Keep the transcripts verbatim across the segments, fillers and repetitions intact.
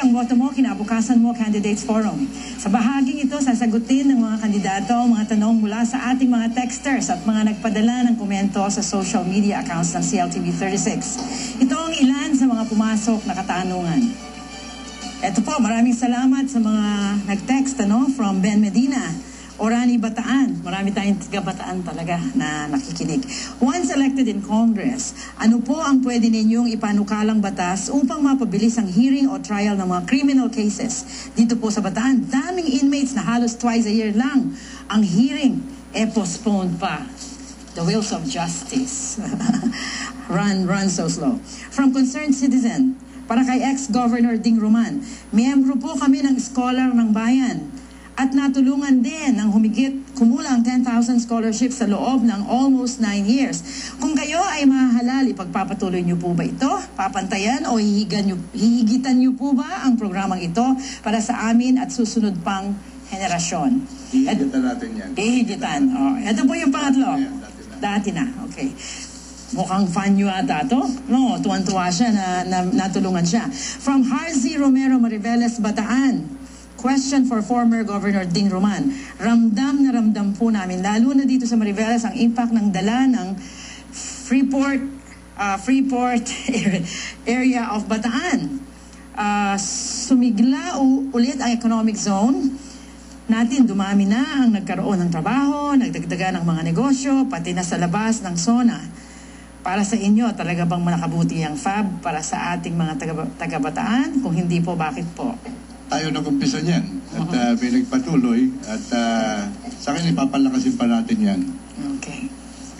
ang boto mo, kinabukasan mo, Candidates Forum. Sa bahaging ito, sasagutin ng mga kandidato ang mga tanong mula sa ating mga texters at mga nagpadala ng komento sa social media accounts ng C L T V thirty-six. Ito ang ilan sa mga pumasok na katanungan. Ito po, maraming salamat sa mga nag-text, ano, from Ben Medina. Orani Bataan. Marami tayong taga-Bataan talaga na nakikinig. Once elected in Congress, ano po ang pwede ninyong ipanukalang batas upang mapabilis ang hearing o trial ng mga criminal cases? Dito po sa Bataan, daming inmates na halos twice a year lang. Ang hearing, eh postponed pa. The wheels of justice. run, run so slow. From Concerned Citizen, para kay ex-Governor Ding Roman, miyembro po kami ng Scholar ng Bayan. At natulungan din ng humigit kumulang ten thousand scholarships sa loob ng almost nine years. Kung kayo ay mahalal, ipagpapatuloy niyo po ba ito? Papantayan o hihigan niyo, hihigitan niyo po ba ang programang ito para sa amin at susunod pang henerasyon? Hihigitan natin yan. Hihigitan. Oh, ito po yung pangatlo. Dati na. Okay. Mukhang fan nyo ata ito. No, tuwan-tuwa siya na, na natulungan siya. From Harzi Romero Mariveles, Bataan. Question for former Governor Ding Roman. Ramdam na ramdam po namin, lalo na dito sa Mariveles, ang impact ng dala ng Freeport, uh, Freeport area of Bataan. Uh, sumigla ulit ang economic zone natin. Dumami na ang nagkaroon ng trabaho, nagdagdagan ng mga negosyo, pati na sa labas ng zona. Para sa inyo, talaga bang manakabuti ang F A B para sa ating mga taga-Bataan? Kung hindi po, bakit po? Tayo nag-umpisa niyan at uh, may nagpatuloy at uh, sa akin ipapalakasin pa natin yan. Okay.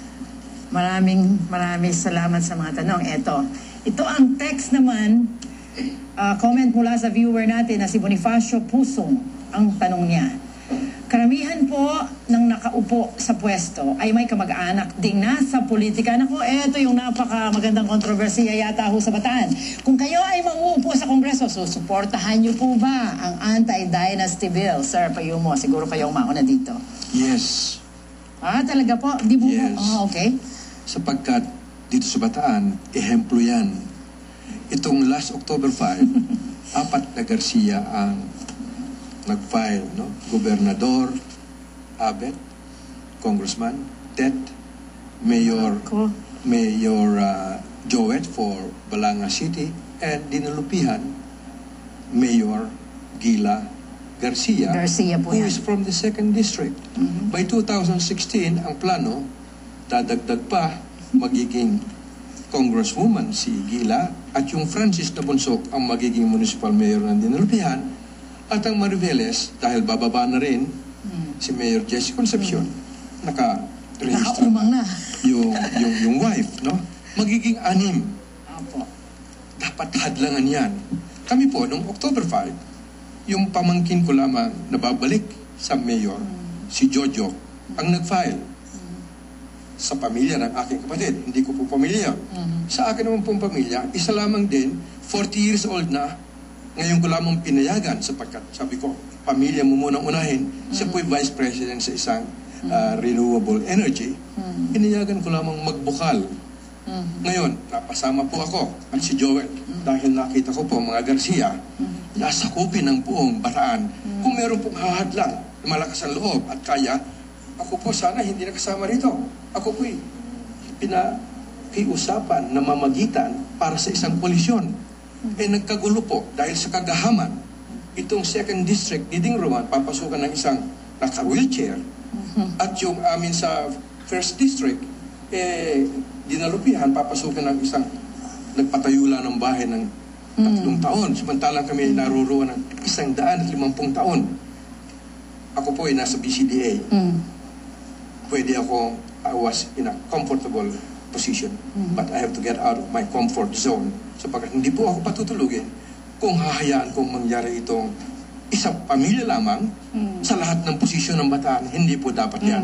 Maraming maraming salamat sa mga tanong. Ito, ito ang text naman, uh, comment mula sa viewer natin na si Bonifacio Pusong, ang tanong niya. Karamihan po ng nakaupo sa pwesto ay may kamag-anak ding nasa politika. Naku, eto yung napaka magandang kontrobersiya yata ho sa Bataan. Kung kayo ay mauupo sa Kongreso, susuportahan niyo po ba ang anti-dynasty bill? Sir, payo mo, siguro kayo mauna dito. Yes. Ah, talaga po? Di mo yes. po? Ah, okay. Sapagkat dito sa Bataan, ehemplo yan. Itong last October fifth, apat na Garcia ang nag-file, no? Gobernador Abet, Congressman Tet, Mayor Cool. Mayor uh, Joet for Balanga City, and dinalupihan Mayor Gila Garcia, Garcia po who yan. is from the second district. Mm-hmm. By two thousand sixteen, ang plano, dadagdag pa, magiging congresswoman si Gila, at yung Francis na Bonsok ang magiging municipal mayor ng dinalupihan. At ang Mariveles, dahil bababa na rin hmm. si Mayor Jesse Concepcion, hmm. naka-register na yung, yung, yung wife, no? Magiging anim. Apo. Dapat hadlangan yan. Kami po, noong October fifth, yung pamangkin ko lamang na babalik sa mayor, hmm. si Jojo, hmm. ang nag-file hmm. sa pamilya ng aking kapatid. Hindi ko po pamilya. Hmm. Sa akin naman pong pamilya, isa lamang din, forty years old na, ngayon ko lamang pinayagan sapagkat sabi ko, pamilya mo munang unahin. Mm-hmm. Siya po'y vice president sa isang uh, renewable energy. Mm-hmm. Pinayagan ko lamang magbukal. Mm-hmm. Ngayon, napasama po ako at si Joel. Mm-hmm. Dahil nakita ko po mga Garcia, mm-hmm. nasakupin ng buong Bataan. Mm-hmm. Kung meron pong hahadlang, malakas ang loob at kaya, ako po sana hindi nakasama rito. Ako po'y pinakiusapan na mamagitan para sa isang koalisyon. Eh nagkagulo po dahil sa kagahaman. Itong second district ni Ding Roman papasukan ng isang naka-wheelchair mm-hmm. at yung amin sa first district eh dinalupihan papasukan ng isang nagpatayula ng bahay ng tatlong mm-hmm. taon. Samantalang kami naruruan ng isang daan at limampung taon. Ako po ay nasa B C D A. Mm-hmm. Pwede ako, I was in a comfortable position. Mm-hmm. But I have to get out of my comfort zone. Sapagkat hindi po ako patutulugin kung hahayaan kong mangyari itong isang pamilya lamang mm-hmm. sa lahat ng posisyon ng Bataan. Hindi po dapat yan.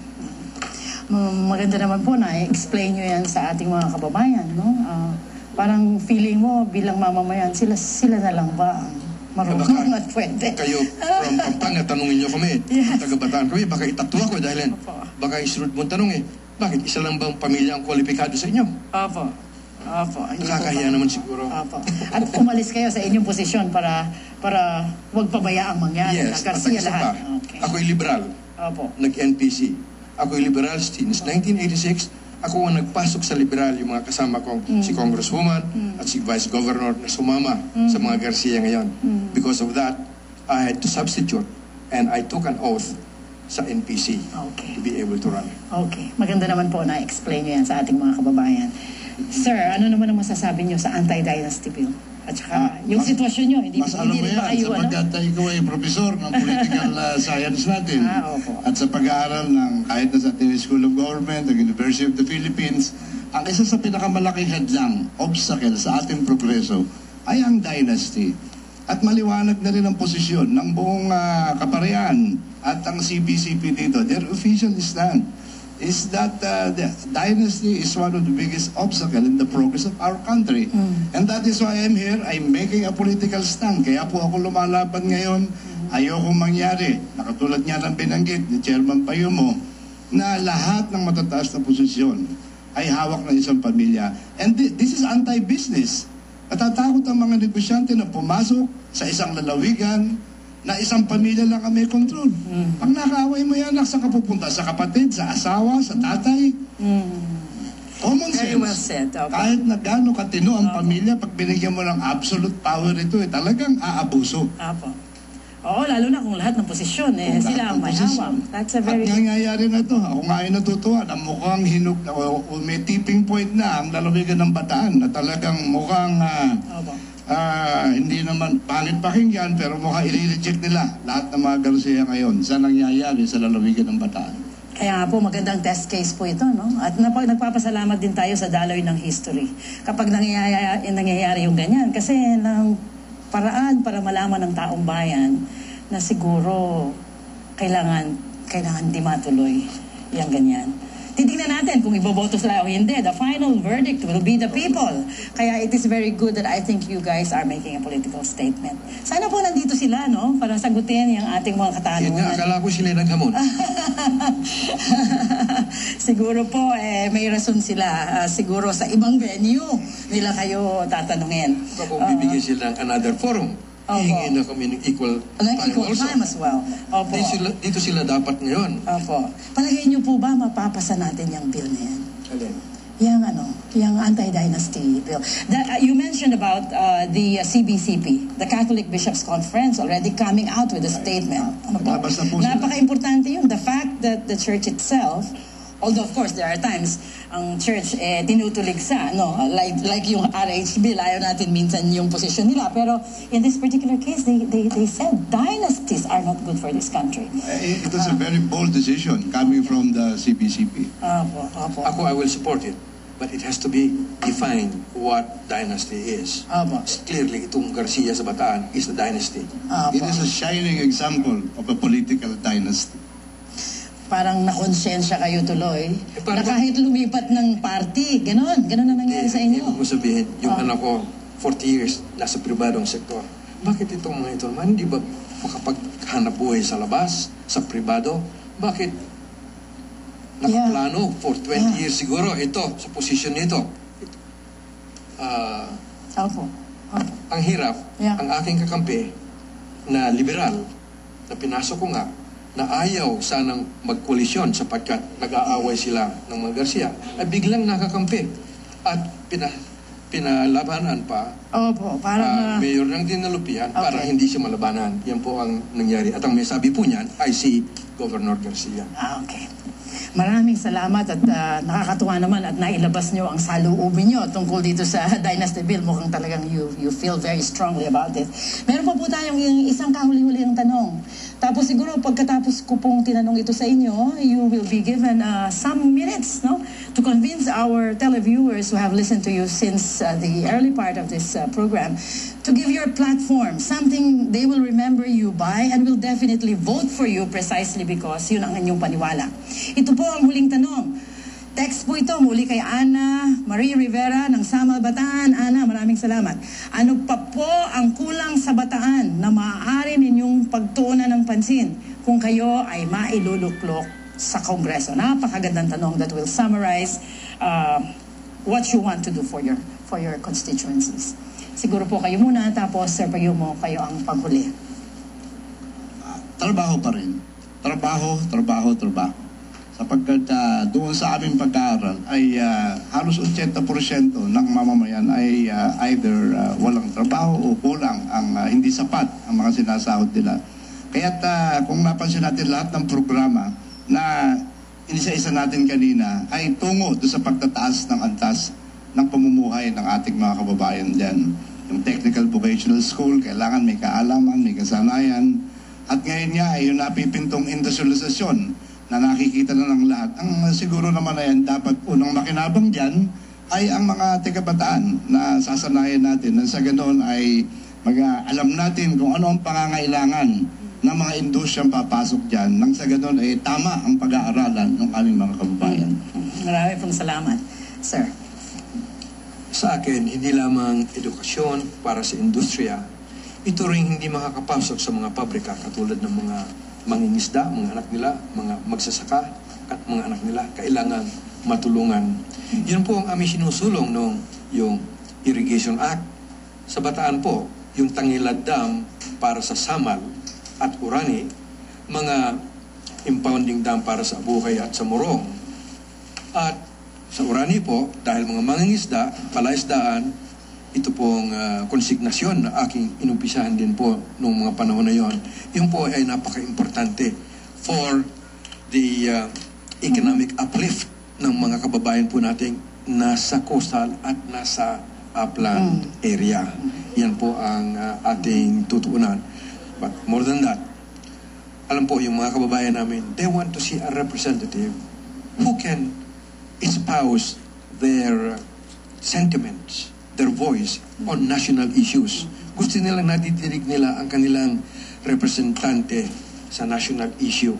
Mm-hmm. Maganda naman po na explain nyo yan sa ating mga kababayan. No? Uh, parang feeling mo bilang mamamayan, sila, sila na lang ba marunong at pwede? Kayo from Pampanga, tanungin nyo kami. Yes. Taga-Bataan kami, baka itatlo ako dahil baka isunod mong tanong eh. Bakit isa lang bang pamilya ang kwalipikado sa inyo? Opo. Opo. hindi po Nakakahiya ba- naman siguro. Opo. At umalis kayo sa inyong posisyon para para wag pabayaang mangyari. Yes, at Garcia isa lahat. pa, Okay. ako'y liberal. Opo. Nag-N P C. Ako'y liberal since nineteen eighty-six. Ako ang nagpasok sa liberal, yung mga kasama kong Mm. si Congresswoman at si Vice Governor na sumama sa mga Garcia ngayon. Mm. Because of that, I had to substitute and I took an oath sa N P C Okay. to be able to run. Okay. Maganda naman po na explain niyo yan sa ating mga kababayan. Sir, ano naman ang masasabi niyo sa anti-dynasty bill? At saka Ah, yung mas- sitwasyon niyo, hindi, Mas alam hindi mo rin ba yan, kayo, ano? sapagkat uh, ikaw ay profesor ng political uh, science natin. Ah, opo. At sa pag-aaral ng kahit na sa Ateneo School of Government, ng University of the Philippines, ang isa sa pinakamalaking hadlang, obstacle sa ating progreso, ay ang dynasty. At maliwanag na rin ang posisyon ng buong uh, kaparehan at ang C B C P dito. Their official stand is that uh, the dynasty is one of the biggest obstacle in the progress of our country. Mm. And that is why I'm here. I'm making a political stand. Kaya po ako lumalaban ngayon. Ayokong mangyari, nakatulad niya ng binanggit ni Chairman Payumo, na lahat ng matataas na posisyon ay hawak ng isang pamilya. And thi- this is anti-business. Natatakot ang mga negosyante na pumasok sa isang lalawigan na isang pamilya lang ang may control. Mm. Pag nakaaway mo yan, saan ka pupunta? Sa kapatid, sa asawa, sa tatay? Mm. Common Very sense. well said. Okay. Kahit na gaano katino ang Opo. pamilya, pag binigyan mo ng absolute power ito, eh, talagang aabuso. Apo. Oo, lalo na kung lahat ng posisyon, eh, Kung sila lahat ang ng may posisyon. hawak. That's a At very... nangyayari na to. Ako nga ay natutuwa na mukhang hinug, o, o may tipping point na ang lalawigan ng Bataan na talagang mukhang ah, Opo. ah, hindi naman pangit pakinggan pero mukhang i-reject nila lahat ng mga Garcia ngayon sa nangyayari sa lalawigan ng Bataan. Kaya nga po, magandang test case po ito, no? At napag, nagpapasalamat din tayo sa daloy ng history. Kapag nangyayari, nangyayari yung ganyan, kasi ng paraan para malaman ng taong bayan na siguro kailangan, kailangan di matuloy yung ganyan. Titingnan natin kung iboboto sila o hindi. The final verdict will be the people. Kaya it is very good that I think you guys are making a political statement. Sana po nandito sila, no? Para sagutin yung ating mga Yun nga, katanungan. akala ko sila naghamon. Siguro po, eh, may rason sila. Ah, siguro sa ibang venue nila kayo tatanungin. Baka kung bibigyan sila ng another forum, Opo. hihingi na kami ng equal Uh, like time equal also. time as well. Opo. Dito sila, dito sila dapat ngayon. Opo. Palagay niyo po ba mapapasa natin yung bill na yan? Alin? Yung ano, yung anti-dynasty bill. That, uh, you mentioned about uh, the uh, C B C P, the Catholic Bishops' Conference, already coming out with a statement. Ano po? Lumabas na po sila. Napaka-importante yun. The fact that the church itself, although of course there are times ang church eh, tinutulig sa, no, like, like yung R H bill, ayaw natin minsan yung posisyon nila. Pero in this particular case, they, they, they said dynasties are not good for this country. Eh, It was a very bold decision coming from the C B C P. Opo, opo. Ako, I will support it. But it has to be defined what dynasty is. Opo. Clearly, itong Garcia sa Bataan is a dynasty. Opo. It is a shining example of a political dynasty. Parang nakonsensya kayo tuloy, Eh, paano na ba- kahit lumipat ng party, ganon, ganon na nangyari sa inyo. Ibig mo sabihin, yung Ah. anak ko, forty years, nasa pribadong sektor. Bakit itong mga ito naman, hindi ba makapaghanap buhay sa labas, sa pribado? Bakit nakaplano for twenty Yeah. years siguro ito, sa posisyon nito? Ah, Opo. Opo. ang hirap, Yeah. ang aking kakampi na liberal, na pinasok ko nga, na ayaw sanang magkoalisyon sapagkat nag-aaway sila ng mga Garcia, ay biglang nakakampi. At pina, pinalabanan pa Opo, parang... ah, ah, mayor ng Dinalupian para Okay. hindi siya malabanan. Yan po ang nangyari. At ang may sabi po niyan ay si Governor Garcia. ah, okay. Maraming salamat at ah, nakakatuwa naman at nailabas nyo ang saluubin nyo tungkol dito sa Dynasty Bill. Mukhang talagang you, you feel very strongly about it. Meron pa po tayong yung isang kahuli-huling tanong. Tapos siguro pagkatapos ko pong tinanong ito sa inyo, you will be given uh, some minutes, no, to convince our televiewers who have listened to you since uh, the early part of this uh, program to give your platform something they will remember you by and will definitely vote for you precisely because yun ang inyong paniwala. Ito po ang huling tanong. Text po ito muli kay Ana Marie Rivera ng Samal, Bataan. Ana, maraming salamat. Ano pa po ang kulang sa Bataan na maaari ninyong pagtuunan ng pansin kung kayo ay mailuluklok sa Kongreso? Napakagandang tanong that will summarize uh, what you want to do for your for your constituencies. Siguro po kayo muna, tapos Sir Payumo, kayo ang paghuli. Trabaho pa rin. Trabaho, trabaho, trabaho. Sapagkat uh, doon sa aming pag-aaral ay uh, halos eighty percent ng mamamayan ay uh, either uh, walang trabaho o kulang, ang uh, hindi sapat ang mga sinasahod nila. Kaya't uh, kung napansin natin lahat ng programa na inisa-isa natin kanina ay tungo doon sa pagtataas ng antas ng pamumuhay ng ating mga kababayan dyan. Yung technical vocational school, kailangan may kaalaman, may kasanayan. At ngayon nga ay yung napipintong industrialisasyon na nakikita na ng lahat. Ang uh, siguro naman na yan, dapat unang makinabang dyan ay ang mga tigabataan na sasanayan natin. Na sa ganoon ay mag, uh, alam natin kung ano ang pangangailangan ng mga industriyang papasok dyan. Nang sa ganoon ay tama ang pag-aaralan ng aming mga kababayan. Marami pong salamat, Sir. Sa akin, hindi lamang edukasyon para sa industriya, ito rin hindi makakapasok sa mga pabrika katulad ng mga mangingisda, mga anak nila, mga magsasaka at mga anak nila, kailangan matulungan. Yun po ang aming sinusulong nung yung Irrigation Act. Sa Bataan po, yung Tangilad Dam para sa Samal at Urani, mga impounding dam para sa Abukay at sa Morong. At sa Urani po, dahil mga mangingisda, palaisdaan, ito pong uh, konsignasyon na aking inumpisahan din po noong mga panahon na yon. Yun po ay napaka-importante for the uh, economic uplift ng mga kababayan po nating nasa coastal at nasa upland area. Yan po ang uh, ating tutuunan. But more than that, alam po yung mga kababayan namin, they want to see a representative who can espouse their sentiments, their voice on national issues. Gusto nilang nadidinig nila ang kanilang representante sa national issue.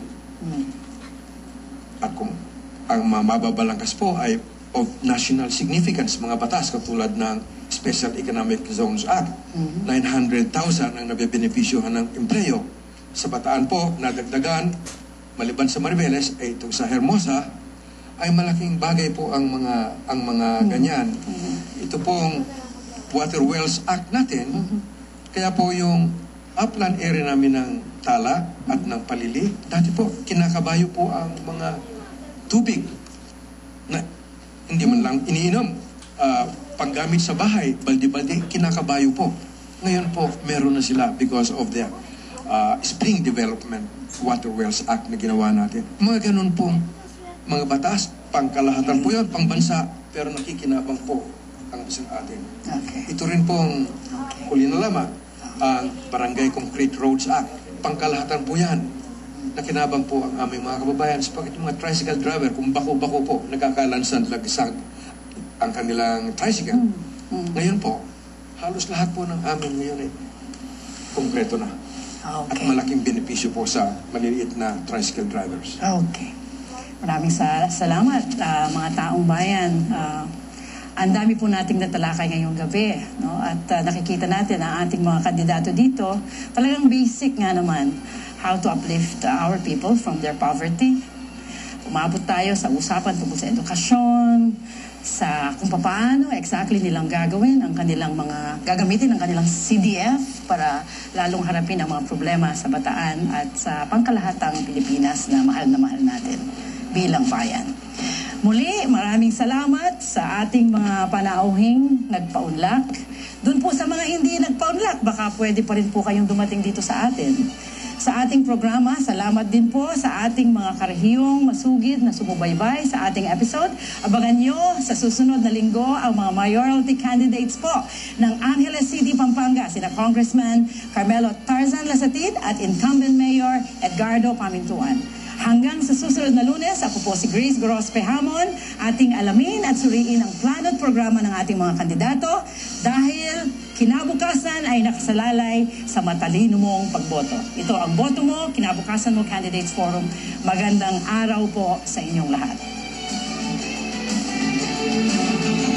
At kung ang mababalangkas po ay of national significance, mga batas katulad ng Special Economic Zones Act, mm-hmm. nine hundred thousand ang nabibenepisyohan ng empleo. Sa Bataan po, nadagdagan, maliban sa Maribeles, ay ito sa Hermosa, ay malaking bagay po ang mga ang mga ganyan. Mm-hmm. Ito pong Water Wells Act natin, mm-hmm. kaya po yung upland area namin ng Tala at ng Palili, dati po kinakabayo po ang mga tubig na hindi man lang iniinom, uh, panggamit sa bahay, baldi-baldi, kinakabayo po. Ngayon po, meron na sila because of the uh, Spring Development Water Wells Act na ginawa natin. Mga ganun pong mga batas, pangkalahatan po yun, pangbansa, pero nakikinabang po ang isang atin. Okay. Ito rin pong huli na lamang, ang Barangay Concrete Roads Act. Pangkalahatan po yan. Nakinabang po ang aming mga kababayan sapagkat mga tricycle driver, kung bako-bako po, nagkakalansan lagisag ang kanilang tricycle. Mm. Ngayon po, halos lahat po ng amin ngayon ay konkreto na. Okay. At malaking benepisyo po sa maliliit na tricycle drivers. Okay. Maraming sa salamat, uh, mga taong bayan. Uh, ang dami po nating natalakay ngayong gabi. No? At uh, nakikita natin ang ating mga kandidato dito. Talagang basic nga naman, how to uplift our people from their poverty. Umabot tayo sa usapan tungkol sa edukasyon, sa kung paano exactly nilang gagawin ang kanilang mga, gagamitin ang kanilang C D F para lalong harapin ang mga problema sa Bataan at sa pangkalahatang Pilipinas na mahal na mahal natin bilang bayan. Muli, maraming salamat sa ating mga panauhing nagpaunlak. Doon po sa mga hindi nagpaunlak, baka pwede pa rin po kayong dumating dito sa atin. Sa ating programa, salamat din po sa ating mga karehiyong masugid na sumubaybay sa ating episode. Abangan nyo sa susunod na linggo ang mga mayoralty candidates po ng Angeles City, Pampanga, sina Congressman Carmelo Tarzan Lasatid at incumbent Mayor Edgardo Pamintuan. Hanggang sa susunod na Lunes, ako po si Grace Gorospe Hamon, ating alamin at suriin ang plano at programa ng ating mga kandidato dahil kinabukasan ay nakasalalay sa matalino mong pagboto. Ito ang boto mo, Kinabukasan Mo Candidates Forum. Magandang araw po sa inyong lahat.